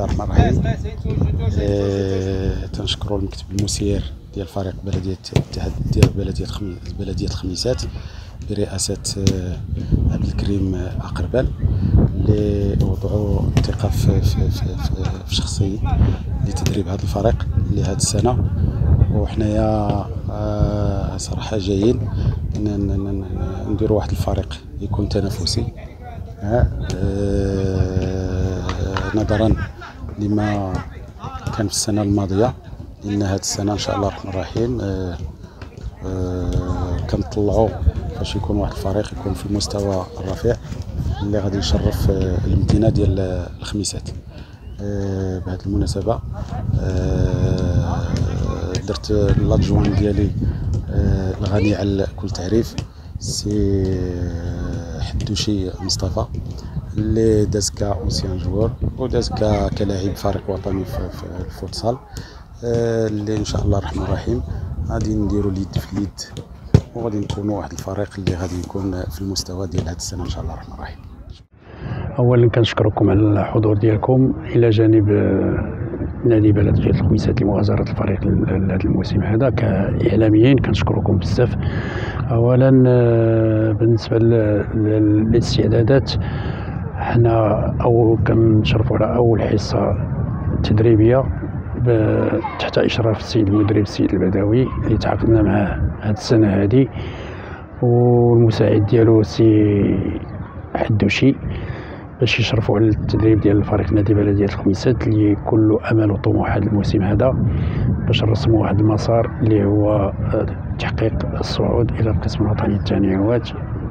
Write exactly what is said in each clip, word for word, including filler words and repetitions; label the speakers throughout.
Speaker 1: الله الرحمن الرحيم. آه تنشكروا المكتب المسير ديال فريق بلديه الاتحاد ديال بلديه خمي... بلديه الخميسات برئاسه آه عبد الكريم اقربال اللي وضعوا الثقه في, في, في, في, في شخصي لتدريب هذا الفريق لهذه السنه. وحنايا آه صراحه جايين نديروا واحد الفريق يكون تنافسي آه نظرا لما كان في السنه الماضيه، لان هذه السنه ان شاء الله الرحمن الرحيم آه آه كنطلعوا باش يكون واحد الفريق يكون في المستوى الرفيع اللي غادي يشرف آه المدينه ديال الخميسات. آه بهذه المناسبه آه درت لادجوان ديالي آه الغني على كل تعريف سي حدوشي مصطفى اللي داز كا اونسيان جوور وداز كا كلاعب فريق وطني في, في الفوتسال آه اللي ان شاء الله الرحمن الرحيم غادي نديروا اليد في اليد وغادي نكونوا واحد الفريق اللي غادي يكون في المستوى ديال هذه السنه ان شاء الله الرحمن الرحيم.
Speaker 2: اولا كنشكركم على الحضور ديالكم الى جانب نادي بلديه الخميسات لمغازره الفريق لهذا الموسم هذا. كاعلاميين كنشكركم بزاف. اولا بالنسبه للاستعدادات حنا او كنشرفوا على اول حصه تدريبيه تحت اشراف السيد المدرب السيد البدوي اللي تعاقدنا معاه هذه السنه هذه، والمساعد ديالو سي حدوشي باش يشرفوا على التدريب ديال الفريق نادي بلديه الخميسات اللي كله امل وطموح هذا الموسم هذا باش نرسموا واحد المسار اللي هو تحقيق الصعود الى القسم الوطني الثاني عوات،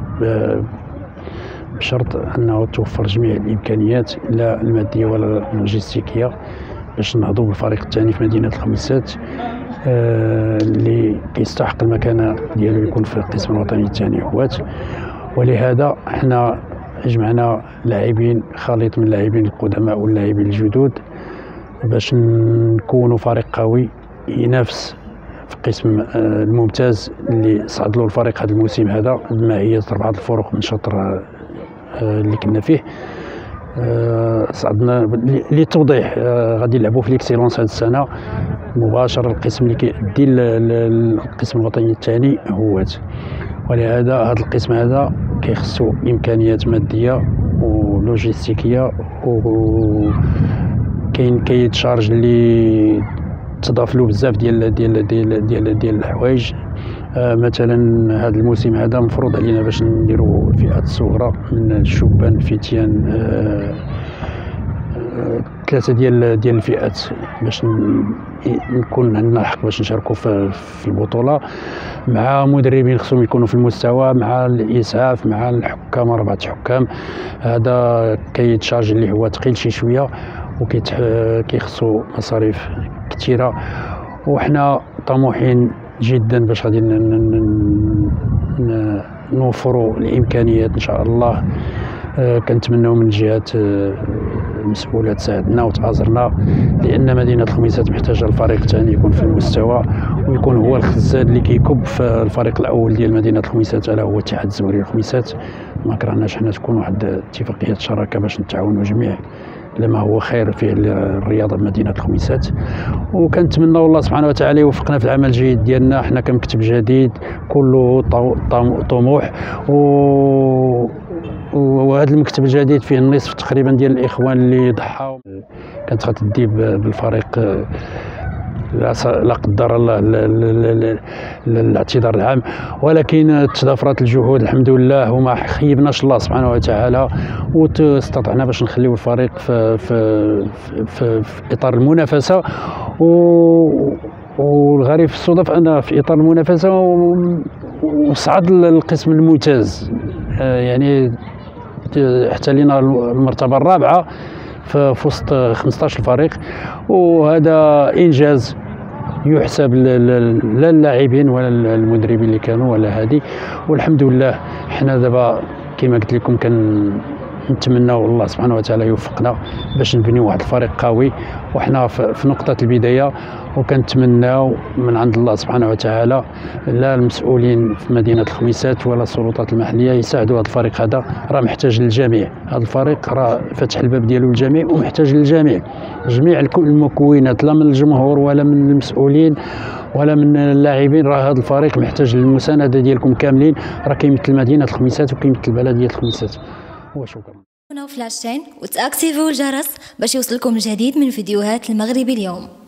Speaker 2: بشرط انه توفر جميع الامكانيات لا الماديه ولا اللوجستيكيه باش نهضوا بالفريق الثاني في مدينه الخميسات اللي كيستحق المكانه ديالو يكون في القسم الوطني الثاني عوات. ولهذا احنا جمعنا لاعبين خليط من اللاعبين القدماء واللاعبين الجدد باش نكونوا فريق قوي ينافس في قسم الممتاز اللي صعد له الفريق هذا الموسم هذا بمعيه اربعه الفروق من شطر اللي كنا فيه. صعدنا للتوضيح غادي نلعبوا في ليكسيلونس هذه السنه مباشره القسم اللي كيدي القسم الوطني الثاني هوات. ولهذا هذا القسم هذا كيخصو امكانيات ماديه ولوجستيكيه وكاين كاين شارج اللي تضاف له بزاف ديال ديال ديال ديال, ديال الحوايج. آه مثلا هذا الموسم هذا مفروض علينا باش نديروا الفئات الصغرى من الشبان الفتيان آه آه ثلاثه ديال ديال الفئات باش نكون عندنا الحق باش نشاركوا في, في البطوله مع مدربين خصهم يكونوا في المستوى مع الاسعاف مع الحكام اربعه حكام. هذا كيتشارج اللي هو ثقيل شي شويه وكيخصو مصاريف كثيره، وحنا طموحين جدا باش غادي نوفروا الامكانيات ان شاء الله. آه كنتمناو من الجهات آه المسؤوله تساعدنا وتعازرنا، لان مدينه الخميسات محتاجه الفريق الثاني يكون في المستوى ويكون هو الخزان اللي كيكب في الفريق الاول ديال مدينه الخميسات الا هو اتحاد الزمهري الخميسات. ما كرهناش حنا تكون واحد اتفاقيه شراكه باش نتعاونوا جميع لما هو خير في الرياضه بمدينه الخميسات. وكنتمنى الله سبحانه وتعالى يوفقنا في العمل الجيد ديالنا. حنا كمكتب جديد كله طموح و وهذا المكتب الجديد فيه النصف تقريبا ديال الاخوان اللي ضحاو. كانت غتدي بالفريق لا قدر الله الاعتذار العام، ولكن تضافرت الجهود الحمد لله وما خيبناش الله سبحانه وتعالى واستطعنا باش نخليو الفريق في في في, في اطار المنافسه. والغريب في الصدف ان في اطار المنافسه وصعد القسم الممتاز، يعني احتلينا المرتبه الرابعه في وسط خمسطاش فريق، وهذا انجاز يحسب لا اللاعبين ولا المدربين اللي كانوا ولا هذه. والحمد لله حنا دابا كما قلت لكم كان نتمناو الله سبحانه وتعالى يوفقنا باش نبنيو واحد الفريق قوي، وحنا في نقطه البدايه، وكنتمناو من عند الله سبحانه وتعالى لا المسؤولين في مدينه الخميسات ولا السلطات المحليه يساعدوا هذا الفريق. هذا راه محتاج للجميع، هذا الفريق راه فاتح الباب ديالو للجميع ومحتاج للجميع، جميع المكونات، لا من الجمهور ولا من المسؤولين ولا من اللاعبين. راه هذا الفريق محتاج للمسانده ديالكم كاملين، راه كيمثل مدينه الخميسات وكيمثل بلديه الخميسات. وشكرا.
Speaker 3: كونوا في لاشين وتاكتيفيو الجرس باش يوصلكم الجديد من فيديوهات المغربي اليوم.